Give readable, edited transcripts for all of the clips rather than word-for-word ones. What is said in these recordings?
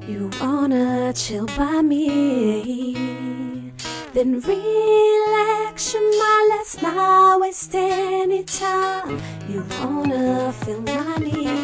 You wanna chill by me, then relax your mind, let's not waste any time. You wanna feel my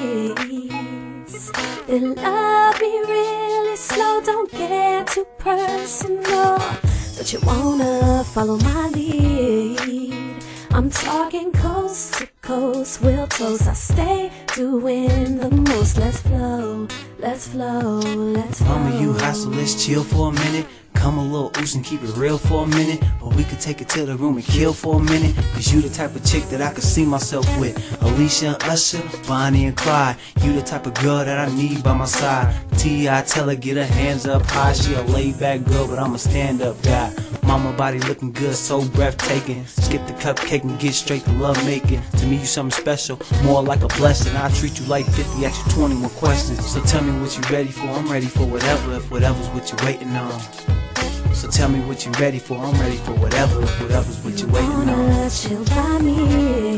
needs, then love me really slow, don't get too personal. Don't you wanna follow my lead? I'm talking coast to coast, we'll toast. I stay doing the most. Let's flow, let's flow, let's flow. Mama, you hustle, let's chill for a minute. Come a little loose and keep it real for a minute. Or we could take it to the room and kill for a minute. Cause you the type of chick that I could see myself with. Alicia and Usher, Bonnie and Clyde. You the type of girl that I need by my side. T.I. tell her get her hands up high. She a laid back girl but I'm a stand up guy. Mama body looking good, so breathtaking. Skip the cupcake and get straight to love making. To me you something special, more like a blessing. I treat you like 50, ask you 20 more questions. So tell me what you ready for, I'm ready for whatever. If whatever's what you waiting on. So tell me what you ready for, I'm ready for whatever. If whatever's what you waiting on. You wanna chill by me,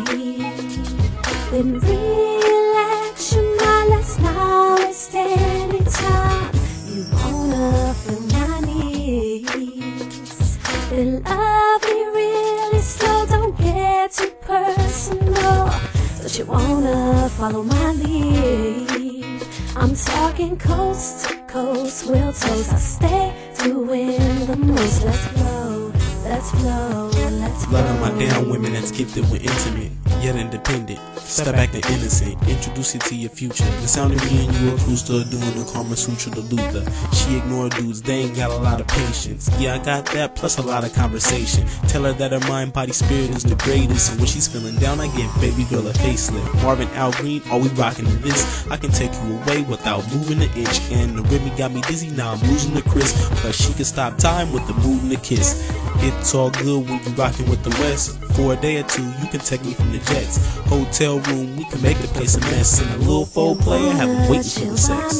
then relax your mind, let's not waste any time. You wanna feel my needs, then love me really slow, don't get too personal. Don't you wanna follow my lead? I'm talking coast to coast, we'll toast. I stay doing the most. Let's flow, let's flow, let's flow. Love my down women that's gifted with intimate, yet independent. Step back to innocent, introduce you to your future. The sound of me and you a cruise to doing the Karma Sutra to Luther. She ignore dudes, they ain't got a lot of patience. Yeah, I got that, plus a lot of conversation. Tell her that her mind, body, spirit is the greatest. And when she's feeling down, I give baby girl a facelift. Marvin, Al Green, are we rocking to this? I can take you away without moving an inch. And the rhythm got me dizzy, now I'm losing the crisp. Plus she can stop time with the mood and the kiss. It's all good when you rockin' with the West. For a day or two, you can take me from the jets. Hotel room, we can make the place a mess. And a little four player, have them waiting for the sex.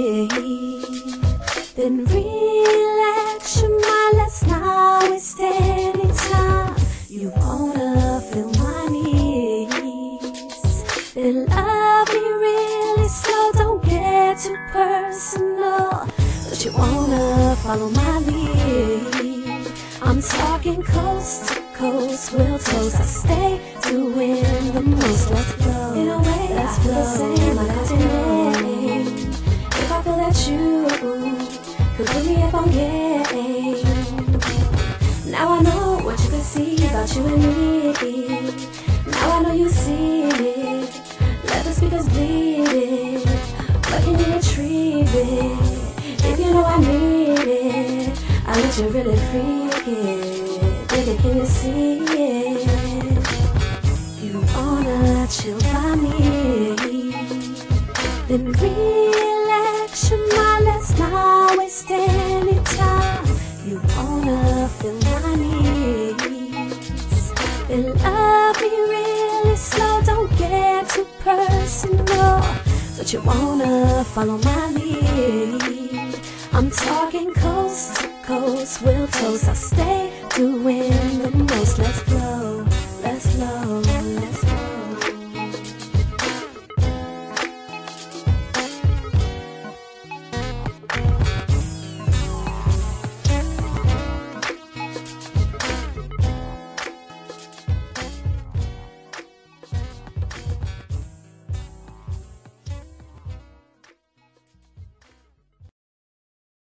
Then relax your mind, let's not waste any time. You wanna feel my needs, then love me really slow, don't get too personal. Don't you wanna follow my lead? I'm talking coast to coast, we'll toast. I stay doing the most. Let's flow, in a way let's flow. The same like I did. If I feel that you could put me up on game. Now I know what you could see about you and me. Now I know you see it. Let the speakers bleed it. What can you retrieve it? If you know I need it, I let you really freak it. Baby, can you see it? You wanna chill by me, then relax your mind, let's not waste any time. You wanna feel my needs, then love me really slow, don't get too personal. Don't you wanna follow my lead? I'm talking coast to coast, we'll toast. I stay doing the most. Let's flow, let's flow.